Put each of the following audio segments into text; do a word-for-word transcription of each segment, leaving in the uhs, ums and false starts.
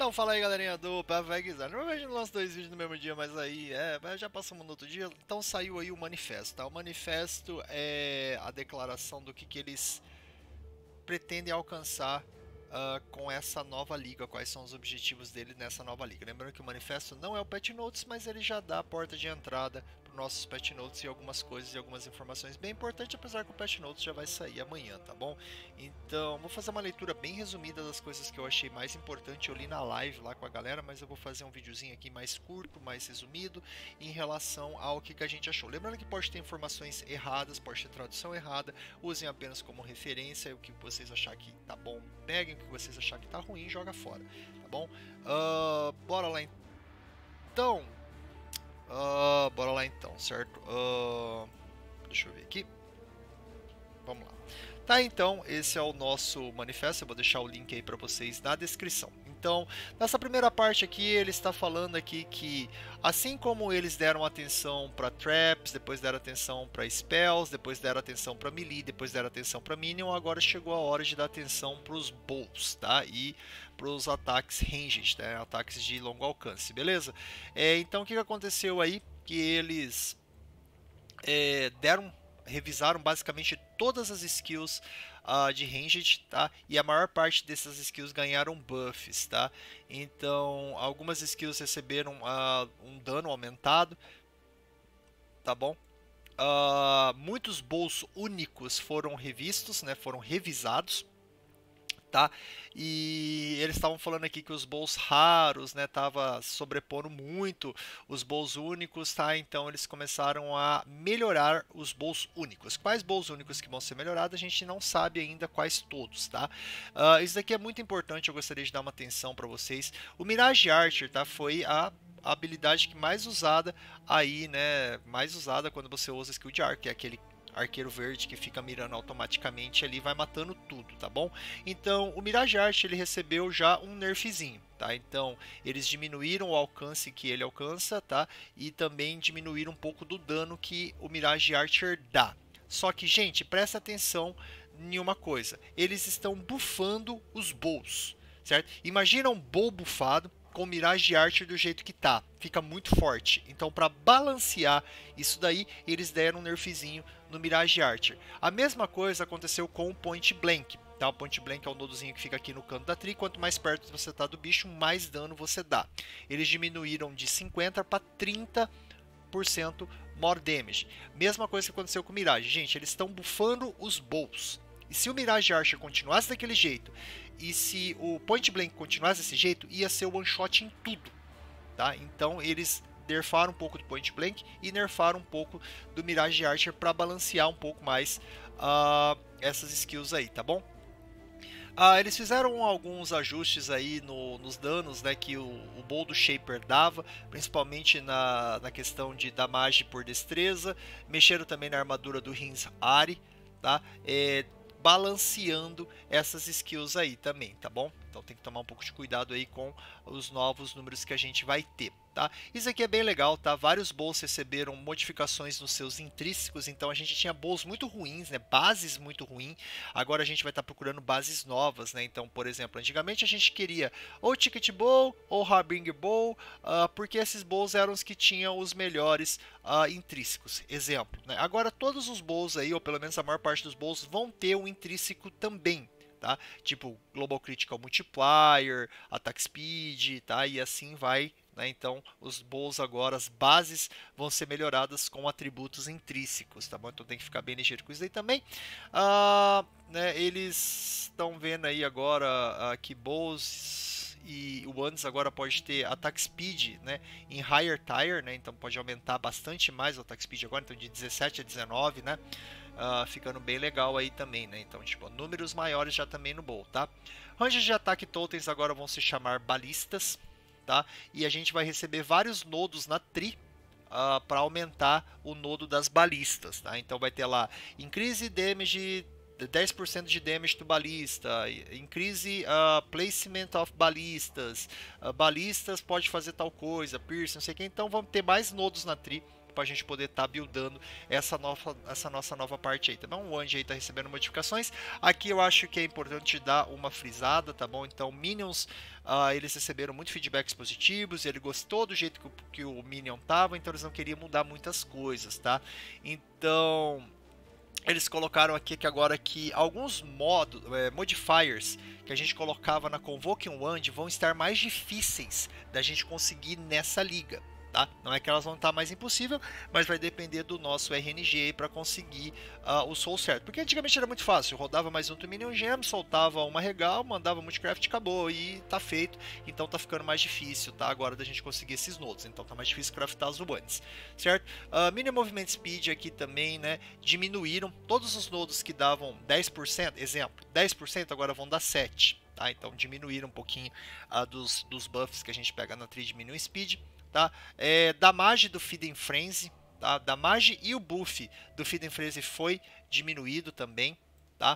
Então, fala aí, galerinha do Paveg. Normalmente não lanço dois vídeos no mesmo dia, mas aí é, mas já passamos no outro dia. Então saiu aí o manifesto, tá? O manifesto é a declaração do que, que eles pretendem alcançar uh, com essa nova liga, quais são os objetivos dele nessa nova liga. Lembrando que o manifesto não é o Patch Notes, mas ele já dá a porta de entrada para os nossos Patch Notes e algumas coisas e algumas informações bem importantes, apesar que o Patch Notes já vai sair amanhã, tá bom? Então, vou fazer uma leitura bem resumida das coisas que eu achei mais importante. Eu li na live lá com a galera, mas eu vou fazer um videozinho aqui mais curto, mais resumido, em relação ao que, que a gente achou. Lembrando que pode ter informações erradas, pode ter tradução errada, usem apenas como referência. O que vocês achar que tá bom, peguem. O que vocês achar que tá ruim, joga fora, tá bom? Uh, bora lá então. Uh, bora lá então, certo? Uh, deixa eu ver aqui. Vamos lá. Tá, então, esse é o nosso manifesto. Eu vou deixar o link aí para vocês na descrição. Então, nessa primeira parte aqui, ele está falando aqui que, assim como eles deram atenção para traps, depois deram atenção para spells, depois deram atenção para melee, depois deram atenção para minion, agora chegou a hora de dar atenção para os bowls, tá? E para os ataques ranged, né? Ataques de longo alcance, beleza? É, então, o que aconteceu aí? Que eles é, deram revisaram basicamente todas as skills uh, de ranged, tá? E a maior parte dessas skills ganharam buffs, tá? Então, algumas skills receberam uh, um dano aumentado, tá bom? Uh, muitos bowls únicos foram revistos, né? Foram revisados. Tá? E eles estavam falando aqui que os bowls raros, né, tava sobrepondo muito os bowls únicos, tá? Então eles começaram a melhorar os bowls únicos. Quais bowls únicos que vão ser melhorados, a gente não sabe ainda quais todos, tá? Uh, isso daqui é muito importante, eu gostaria de dar uma atenção para vocês. O Mirage Archer, tá? Foi a a habilidade que mais usada aí, né, mais usada quando você usa skill de arco, que é aquele arqueiro verde que fica mirando automaticamente ali, vai matando tudo, tá bom? Então, o Mirage Archer ele recebeu já um nerfzinho, tá? Então, eles diminuíram o alcance que ele alcança, tá? E também diminuíram um pouco do dano que o Mirage Archer dá. Só que, gente, presta atenção em uma coisa. Eles estão buffando os bowls, certo? Imagina um bowl buffado com Mirage Archer do jeito que tá, fica muito forte. Então, para balancear isso daí, eles deram um nerfzinho no Mirage Archer. A mesma coisa aconteceu com o Point Blank. Tá? O Point Blank é o nodozinho que fica aqui no canto da tree. Quanto mais perto você tá do bicho, mais dano você dá. Eles diminuíram de cinquenta para trinta por cento more damage. Mesma coisa que aconteceu com o Mirage. Gente, eles estão buffando os bowls. E se o Mirage Archer continuasse daquele jeito, e se o Point Blank continuasse desse jeito, ia ser o one shot em tudo, tá? Então eles nerfaram um pouco do Point Blank e nerfaram um pouco do Mirage Archer para balancear um pouco mais uh, essas skills aí, tá bom? Uh, eles fizeram alguns ajustes aí no, nos danos, né, que o, o Bowl do Shaper dava, principalmente na, na questão de damage por destreza. Mexeram também na armadura do Rins Ari, tá? É, balanceando essas skills aí também, tá bom? Então tem que tomar um pouco de cuidado aí com os novos números que a gente vai ter, tá? Isso aqui é bem legal, tá? Vários bowls receberam modificações nos seus intrínsecos, então a gente tinha bowls muito ruins, né? Bases muito ruins. Agora a gente vai estar tá procurando bases novas, né? Então, por exemplo, antigamente a gente queria ou Ticket Bowl ou Harbinger Bowl, uh, porque esses bowls eram os que tinham os melhores uh, intrínsecos. Exemplo, né? Agora todos os bowls aí, ou pelo menos a maior parte dos bowls, vão ter um intrínseco também. Tá? Tipo Global Critical Multiplier, Attack Speed, tá? E assim vai, né? Então os bowls agora, as bases vão ser melhoradas com atributos intrínsecos, tá bom? Então tem que ficar bem ligeiro com isso aí também. Ah, né? Eles estão vendo aí agora ah, que bowls e o Ones agora pode ter Attack Speed, né, em Higher Tier, né? Então pode aumentar bastante mais o Attack Speed agora, então de dezessete a dezenove, né? Uh, ficando bem legal aí também, né? Então, tipo, números maiores já também no bowl, tá? Ranges de ataque totens agora vão se chamar balistas, tá? E a gente vai receber vários nodos na tree uh, para aumentar o nodo das balistas, tá? Então vai ter lá increase damage, dez por cento de damage do balista, increase uh, placement of balistas, uh, balistas pode fazer tal coisa, piercing, não sei o que. Então vamos ter mais nodos na tree para a gente poder estar tá buildando essa, nova, essa nossa nova parte aí, tá bom? O Andy aí tá recebendo modificações. Aqui eu acho que é importante dar uma frisada, tá bom? Então, Minions, uh, eles receberam muitos feedbacks positivos, ele gostou do jeito que o, que o Minion tava, então eles não queriam mudar muitas coisas, tá? Então, eles colocaram aqui que agora que alguns modos, é, modifiers que a gente colocava na Convoking Wand vão estar mais difíceis da gente conseguir nessa liga. Tá? Não é que elas vão estar mais impossível, mas vai depender do nosso R N G para conseguir uh, o soul certo. Porque antigamente era muito fácil, rodava mais um Minion Gem, soltava uma regal, mandava multicraft, acabou e tá feito. Então tá ficando mais difícil, tá? Agora da gente conseguir esses nodos, então tá mais difícil craftar os Ubunts, certo? Uh, Mini Movement Speed aqui também, né? Diminuíram todos os nodos que davam dez por cento, exemplo, dez por cento agora vão dar sete por cento. Tá? Então diminuíram um pouquinho uh, dos, dos buffs que a gente pega na tree de Minion Speed. Tá? É, damage do Feeding Frenzy, tá? Damage e o buff do Feeding Frenzy foi diminuído também, tá?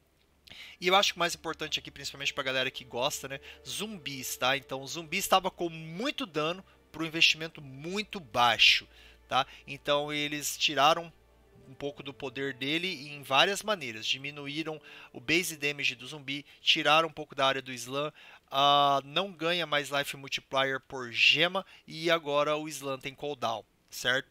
E eu acho que o mais importante aqui, principalmente para a galera que gosta, né? Zumbis, tá? Então, o zumbi estava com muito dano para um investimento muito baixo, tá? Então, eles tiraram um pouco do poder dele em várias maneiras. Diminuíram o base damage do zumbi, tiraram um pouco da área do slam, uh, não ganha mais life multiplier por gema e agora o slam tem cooldown, certo?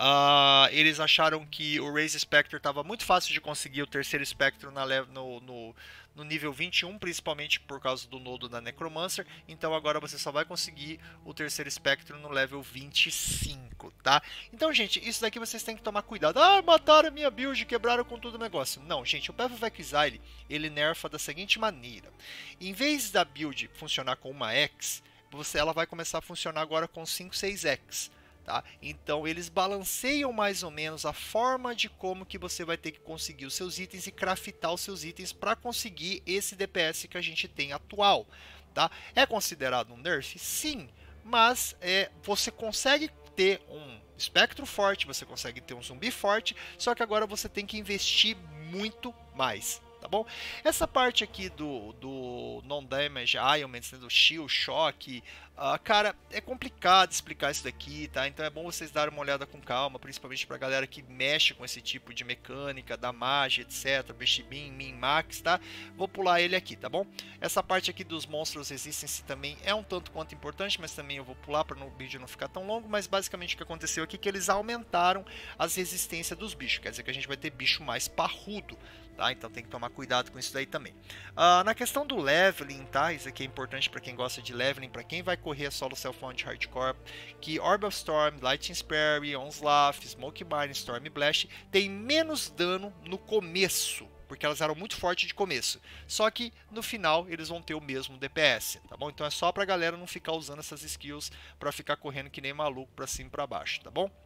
Uh, eles acharam que o Raise Spectre estava muito fácil de conseguir o terceiro Spectro na no, no, no nível vinte e um, principalmente por causa do nodo da Necromancer, então agora você só vai conseguir o terceiro Spectro no level vinte e cinco, tá? Então, gente, isso daqui vocês têm que tomar cuidado. Ah, mataram a minha build, quebraram com tudo o negócio. Não, gente, o Path of Exile, ele nerfa da seguinte maneira. Em vez da build funcionar com uma X, você, ela vai começar a funcionar agora com cinco, seis X. Tá? Então eles balanceiam mais ou menos a forma de como que você vai ter que conseguir os seus itens e craftar os seus itens para conseguir esse D P S que a gente tem atual. Tá? É considerado um nerf? Sim, mas é, você consegue ter um espectro forte, você consegue ter um zumbi forte, só que agora você tem que investir muito mais. Tá bom? Essa parte aqui do, do non-damage ailments, né, do shield, choque, uh, cara, é complicado explicar isso daqui, tá? Então é bom vocês darem uma olhada com calma, principalmente pra galera que mexe com esse tipo de mecânica, da magia, etc, Beshibin, Min, Max, tá? Vou pular ele aqui, tá bom? Essa parte aqui dos monstros resistance também é um tanto quanto importante, mas também eu vou pular para o vídeo não ficar tão longo, mas basicamente o que aconteceu aqui é que eles aumentaram as resistências dos bichos, quer dizer que a gente vai ter bicho mais parrudo. Tá? Então tem que tomar cuidado com isso daí também. Uh, na questão do leveling, tá? Isso aqui é importante para quem gosta de leveling, para quem vai correr solo self-found hardcore, que Orb of Storm, Lightning Sperry, Onslaught, Smoke Mine, Storm Blast tem menos dano no começo, porque elas eram muito fortes de começo. Só que no final eles vão ter o mesmo D P S, tá bom? Então é só pra galera não ficar usando essas skills para ficar correndo que nem maluco para cima e para baixo, tá bom?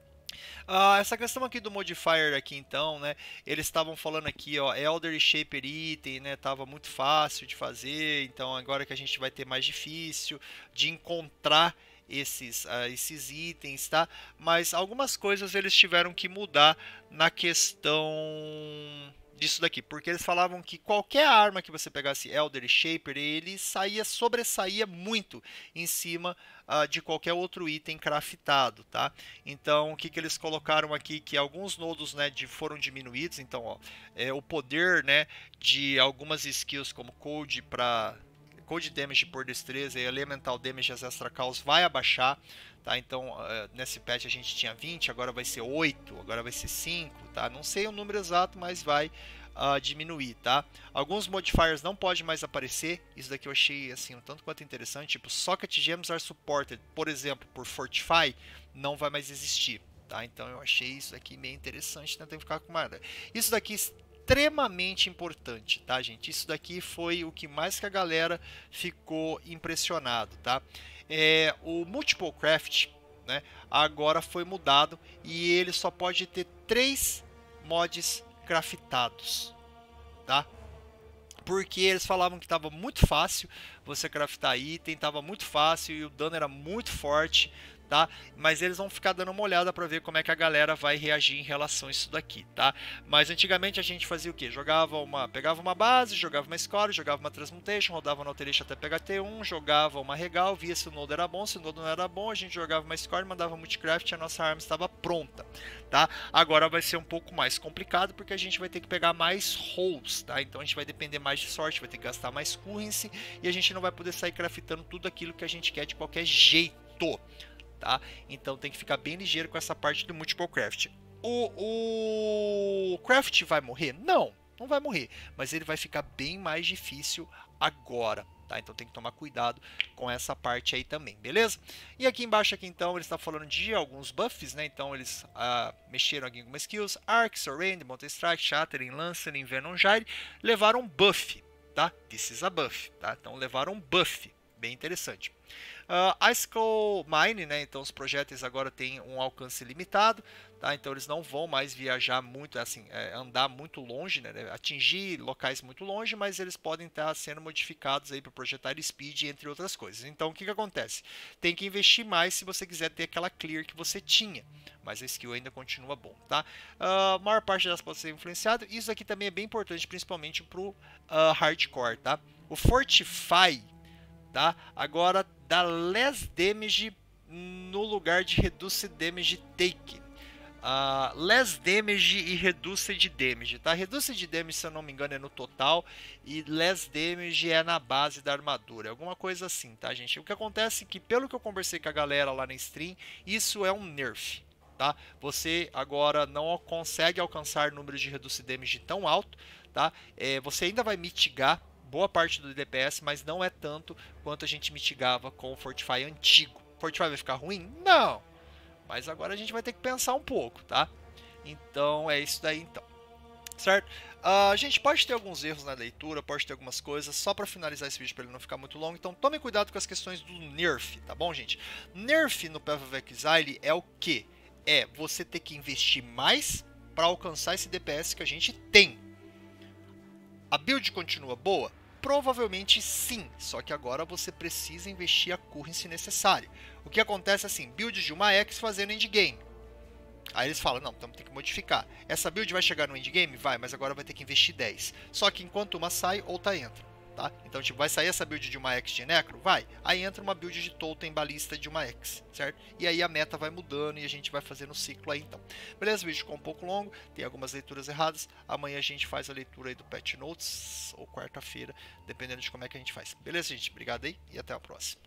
Uh, essa questão aqui do modifier aqui então, né, eles estavam falando aqui, ó, Elder e Shaper Item, né, tava muito fácil de fazer, então agora que a gente vai ter mais difícil de encontrar esses, uh, esses itens, tá? Mas algumas coisas eles tiveram que mudar na questão disso daqui, porque eles falavam que qualquer arma que você pegasse Elder e Shaper, ele saía, sobressaía muito em cima uh, de qualquer outro item craftado, tá? Então, o que, que eles colocaram aqui, que alguns nodos, né, de, foram diminuídos, então, ó, é, o poder, né, de algumas skills como Code para Code Damage por destreza e Elemental Damage Extra Chaos vai abaixar, tá? Então, uh, nesse patch a gente tinha vinte, agora vai ser oito, agora vai ser cinco, tá? Não sei o número exato, mas vai uh, diminuir, tá? Alguns modifiers não podem mais aparecer, isso daqui eu achei, assim, um tanto quanto interessante, tipo, Socket Gems are supported, por exemplo, por Fortify, não vai mais existir, tá? Então, eu achei isso aqui meio interessante, né? Tem que ficar com uma... Isso daqui extremamente importante, tá, gente? Isso daqui foi o que mais que a galera ficou impressionado, tá? É, o Multiple Craft, né, agora foi mudado e ele só pode ter três mods craftados, tá? Porque eles falavam que estava muito fácil você craftar item, estava muito fácil e o dano era muito forte, tá? Mas eles vão ficar dando uma olhada para ver como é que a galera vai reagir em relação a isso daqui, tá? Mas antigamente a gente fazia o quê? Jogava uma, pegava uma base, jogava uma score, jogava uma transmutation, rodava no alteration até pegar T um, jogava uma regal, via se o node era bom, se o node não era bom, a gente jogava uma score, mandava multicraft e a nossa arma estava pronta, tá? Agora vai ser um pouco mais complicado porque a gente vai ter que pegar mais rolls, tá? Então a gente vai depender mais de sorte, vai ter que gastar mais currency e a gente não vai poder sair craftando tudo aquilo que a gente quer de qualquer jeito. Tá? Então tem que ficar bem ligeiro com essa parte do multiple craft. O, o craft vai morrer? Não, não vai morrer, mas ele vai ficar bem mais difícil agora. Tá? Então tem que tomar cuidado com essa parte aí também, beleza? E aqui embaixo aqui então ele está falando de alguns buffs, né? Então eles ah, mexeram aqui em algumas skills, Arc, Surrender, Mountain Strike, Shattering, Lancering, Venom Gyre, levaram buff, tá? This is a buff, tá? Então levaram buff, bem interessante. Uh, Icicle Mine, né? Então os projéteis agora têm um alcance limitado, tá? Então eles não vão mais viajar muito, assim, é, andar muito longe, né? Atingir locais muito longe, mas eles podem estar sendo modificados aí para projetar speed, entre outras coisas. Então o que que acontece? Tem que investir mais se você quiser ter aquela clear que você tinha, mas a skill ainda continua bom, tá? Uh, a maior parte delas pode ser influenciado. Isso aqui também é bem importante, principalmente para o uh, hardcore, tá? O Fortify, tá? Agora dá less damage no lugar de reduce damage take. Uh, less damage e reduced damage, tá? Reduced damage, se eu não me engano, é no total e less damage é na base da armadura, alguma coisa assim, tá, gente? O que acontece é que, pelo que eu conversei com a galera lá na stream, isso é um nerf, tá? Você agora não consegue alcançar número de reduced damage tão alto, tá? É, você ainda vai mitigar boa parte do D P S, mas não é tanto quanto a gente mitigava com o Fortify antigo. Fortify vai ficar ruim? Não! Mas agora a gente vai ter que pensar um pouco, tá? Então é isso daí então. Certo? Uh, a gente pode ter alguns erros na leitura, pode ter algumas coisas, só para finalizar esse vídeo para ele não ficar muito longo, então tome cuidado com as questões do nerf, tá bom, gente? Nerf no Path of Exile é o que? É você ter que investir mais para alcançar esse D P S que a gente tem. A build continua boa? Provavelmente sim, só que agora você precisa investir a currency necessária. O que acontece assim, build de uma X fazendo endgame. Aí eles falam, não, então tem que modificar. Essa build vai chegar no endgame? Vai, mas agora vai ter que investir dez. Só que enquanto uma sai, outra entra. Tá? Então tipo, vai sair essa build de uma X de Necro? Vai. Aí entra uma build de Totem Balista de uma X, certo? E aí a meta vai mudando e a gente vai fazendo o ciclo aí então. Beleza, o vídeo ficou um pouco longo, tem algumas leituras erradas. Amanhã a gente faz a leitura aí do Patch Notes, ou quarta-feira, dependendo de como é que a gente faz. Beleza, gente? Obrigado aí e até a próxima.